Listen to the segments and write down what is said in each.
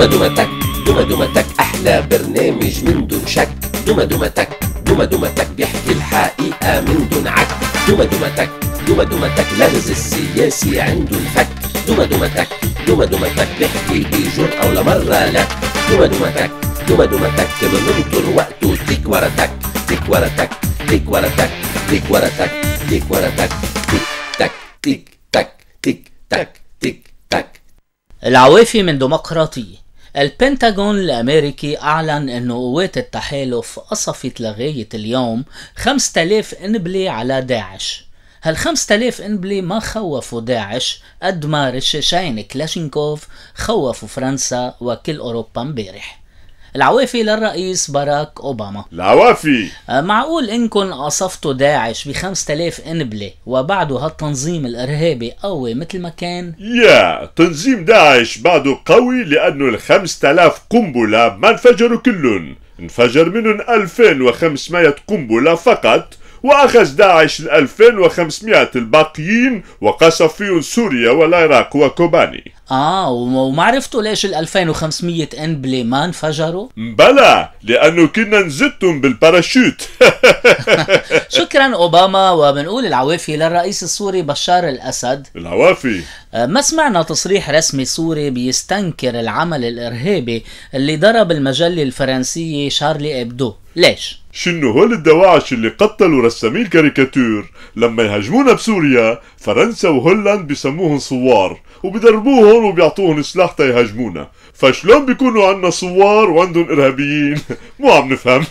دوما تك، دوما دوما تك أحلى برنامج من دون شك. دوما دوما تك، دوما دوما تك بيحكي الحقيقة من دون عك. دوما دوما تك، دوما دوما تك لغز السياسي عنده الفك. دوما دوما تك، دوما دوما تك بيحكي بجرأة ولا مرة لك. دوما دوما تك، دوما دوما تك بننطر وقته تيك ورا تك، تيك ورا تك، تيك ورا تك، تيك ورا تك، تيك ورا تك، تيك تك تيك تك تيك تك تيك تك. العوافي من ديمقراطية. البنتاغون الأمريكي أعلن أن قوات التحالف قصفت لغاية اليوم 5000 قنبلة على داعش. هال 5000 قنبلة ما خوفوا داعش قد ما رشاشين كلاشينكوف خوفوا فرنسا وكل أوروبا امبارح. العوافي للرئيس باراك أوباما. العوافي معقول إنكن قصفتوا داعش ب5000 قنبلة وبعده هالتنظيم الإرهابي قوي مثل ما كان؟ يا تنظيم داعش بعده قوي لأنه 5000 قنبلة ما انفجروا كلهم، انفجر منهم 2500 قنبلة فقط، وأخذ داعش 2500 الباقيين وقصف فيهم سوريا والعراق وكوباني. وما عرفتوا ليش 2500 قنبلة ما انفجروا؟ بلا، لأنه كنا نزتهم بالباراشوت. شكرا أوباما. وبنقول العوافي للرئيس السوري بشار الأسد. العوافي ما سمعنا تصريح رسمي سوري بيستنكر العمل الإرهابي اللي ضرب المجلة الفرنسية شارلي إبدو. ليش؟ شنو هول الدواعش اللي قتلوا رسامي الكاريكاتير لما يهاجمونا بسوريا، فرنسا وهولند بيسموهم صوار وبيدربوهم وبيعطوهم سلاح تيهاجمونا، فشلون بيكونوا عنا صوار وعندهم إرهابيين؟ مو عم نفهم.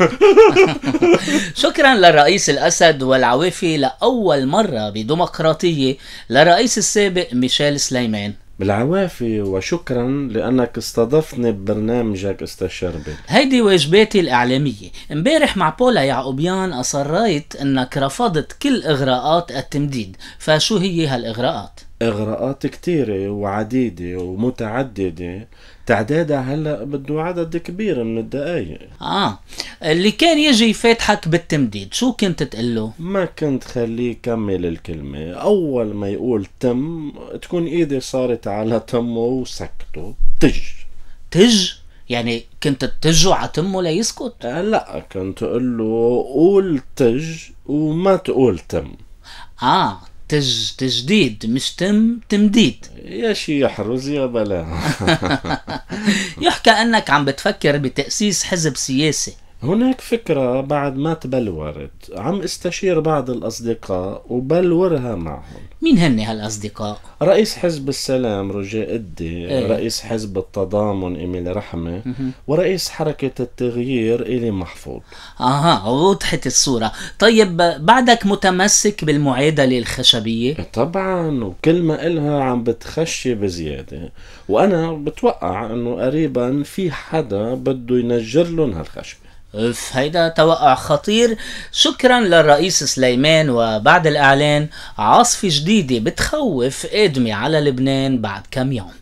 شكرا للرئيس الأسد. والعوافي لأول مرة بديمقراطية للرئيس السابق ميشيل سليمان. بالعوافي وشكرا لأنك استضفتني ببرنامجك استشربي. هيدي واجباتي الإعلامية. امبارح مع بولا يعقوبيان أصريت أنك رفضت كل إغراءات التمديد، فشو هي هالإغراءات؟ إغراءات كتيرة وعديدة ومتعددة، تعدادها هلأ بده عدد كبير من الدقايق. اللي كان يجي يفاتحك بالتمديد شو كنت تقله؟ ما كنت خليه يكمل الكلمة، أول ما يقول تم تكون إيدي صارت على تمه وسكته. تج؟ يعني كنت تتجه على تمه ليسكت؟ لا، كنت أقول له قول تج وما تقول تم. تجديد مش تمديد. يا شي يحرز يا بلا. يحكى أنك عم بتفكر بتأسيس حزب سياسي. هناك فكرة بعد ما تبلورت، عم استشير بعض الأصدقاء وبلورها معهم. مين هن هالأصدقاء؟ رئيس حزب السلام رجاء الدي، رئيس حزب التضامن إيميل رحمة، ورئيس حركة التغيير إلي محفوظ. وضحت الصورة. طيب بعدك متمسك بالمعادلة الخشبية؟ طبعا، وكل ما إلها عم بتخشي بزيادة، وأنا بتوقع أنه قريبا في حدا بده ينجر لهم هالخشبة. هيدا توقع خطير. شكرا للرئيس سليمان. وبعد الإعلان عاصفة جديدة بتخوف قادمة على لبنان بعد كم يوم.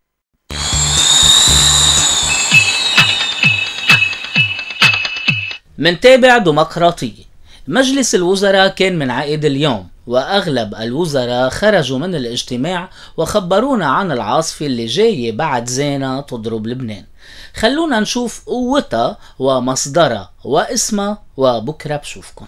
منتابع ديمقراطية. مجلس الوزراء كان منعقد اليوم، وأغلب الوزراء خرجوا من الاجتماع وخبرونا عن العاصفة اللي جاية بعد زينة تضرب لبنان. خلونا نشوف قوتها ومصدرها واسمها وبكرة بشوفكن.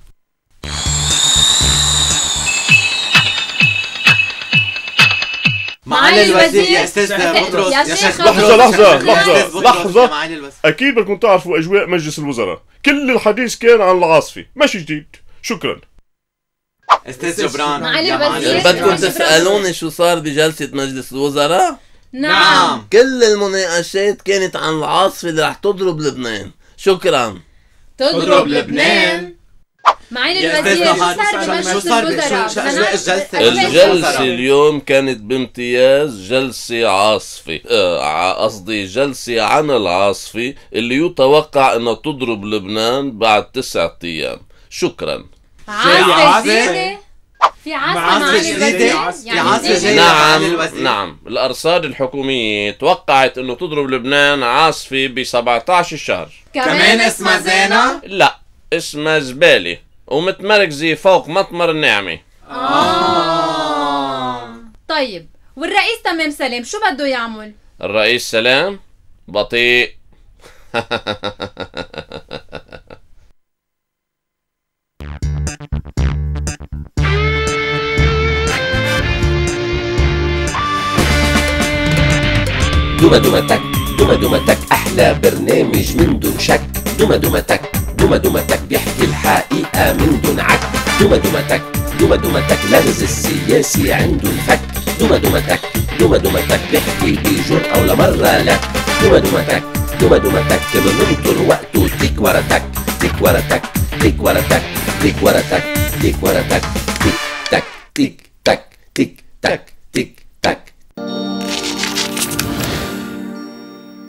معالي الوزير يا استاذ بطرس يا شيخ. لحظة أكيد بدكم تعرفوا أجواء مجلس الوزراء. كل الحديث كان عن العاصفة، ماشي جديد. شكرا استاذ جبران. معالي الوزير بدكم تسألوني شو صار بجلسة مجلس الوزراء؟ نعم. كل المناقشات كانت عن العاصفة اللي رح تضرب لبنان. شكرا. تضرب لبنان؟ معالي الوزير شو صار بمجلس الوزراء؟ الجلسة اليوم كانت بامتياز جلسة عاصفة، قصدي جلسة عن العاصفة اللي يتوقع انها تضرب لبنان بعد 9 أيام. شكرا. عاصفة جديدة؟ في عاصفة جديدة؟ نعم. الأرصاد الحكومية توقعت انه تضرب لبنان عاصفة ب17 الشهر. كمان اسمها زينة؟ لا، اسمها زبالة ومتمركزة فوق مطمر النعمة. طيب والرئيس تمام سلام شو بده يعمل؟ الرئيس سلام بطيء. دوما دوما تك، دوما دوما تك أحلى برنامج من دون شك. دوما دوما تك، دوما دوما تك بيحكي الحقيقة من دون عك. دوما دوما تك، دوما دوما تك لغز السياسي عنده الفك. دوما دوما تك، دوما دوما تك بيحكي بجرأة ولا مرة لك. دوما دوما تك، دوما دوما تك بننطر وقته تك ورا تك، تك ورا تك، تك ورا تك، تك ورا تك، تك ورا تك، تك تك تك تك تك تك تك